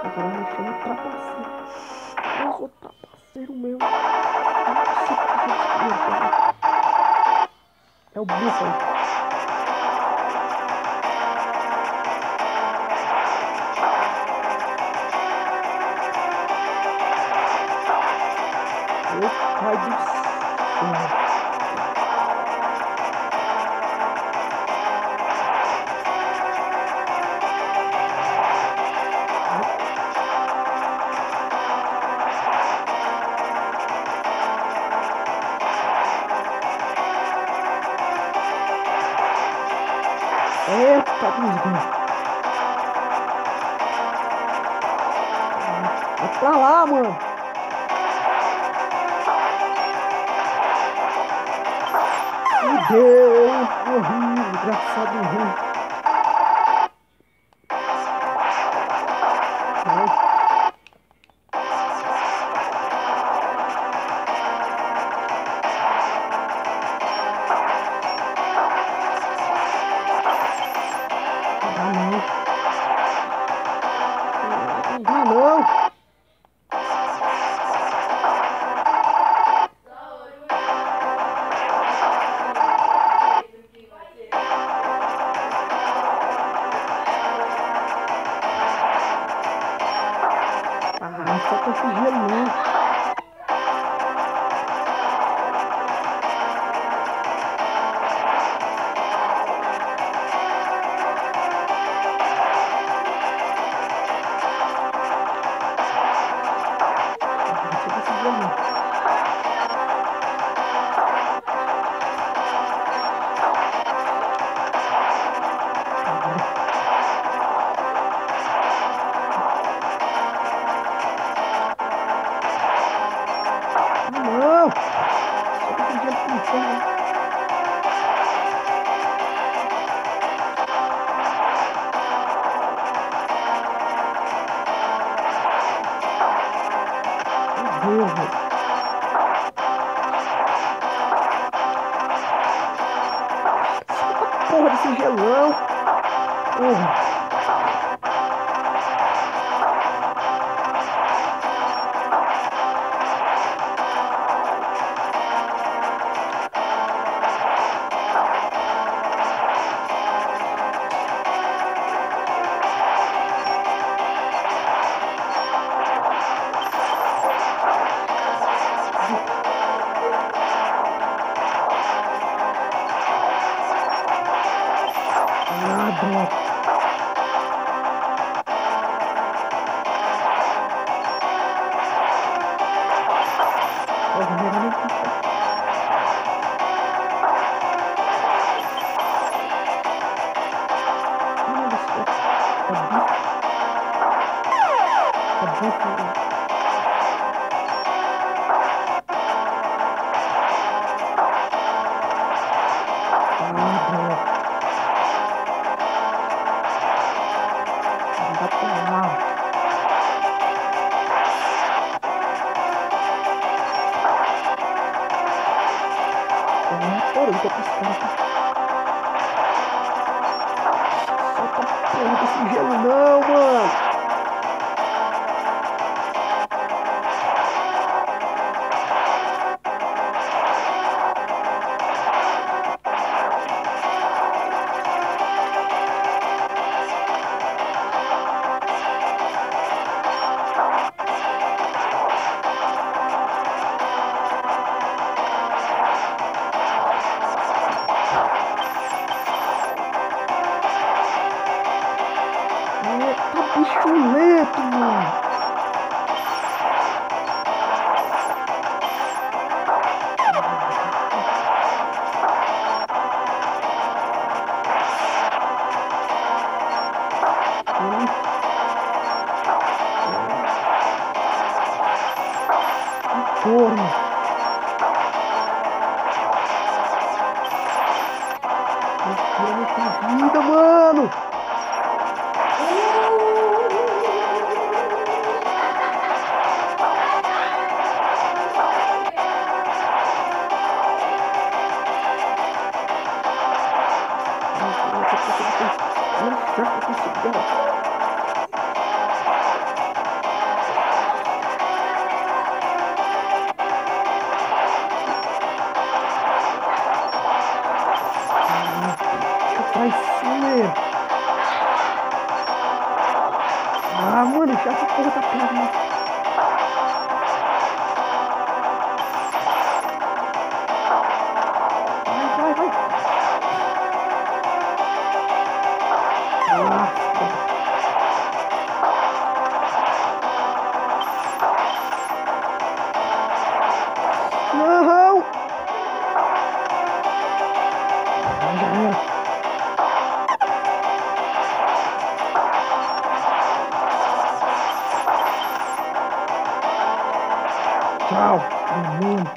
Agora me chama trapaceiro. Eu sou trapaceiro meu. Não consigo fazer isso, cara. É o Búfalo. Meu pai do céu. Eita, desgraça. Vai pra lá, mano. Meu Deus, morri, desgraçado, morri. Vai. Não dá não. Não dá não. Ah, só com esse gelo não. Só com esse gelo não. Não! Só com esse gelo pintando, né? Meu Deus, velho. Porra desse gelão. Porra. Ah, droga. Porra, o Megaman puxa. Olha só. É búfalo. Ah, droga. Não dá pra lá. Ah, porra, eu tô piscando. Solta a porra desse gelo não, mano. Eita, bicho lento, mano. Ele... Que corno. Respira muita vida, mano. Olha o chefe conseguiu. Ah, mano, já essa porra tá perto, mano. Vai, vai, vai. Nossa. Não! Ah, já era. Tchau. Mano.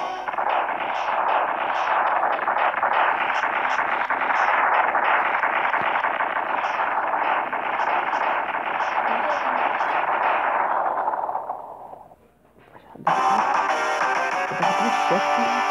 Deve estar chefe.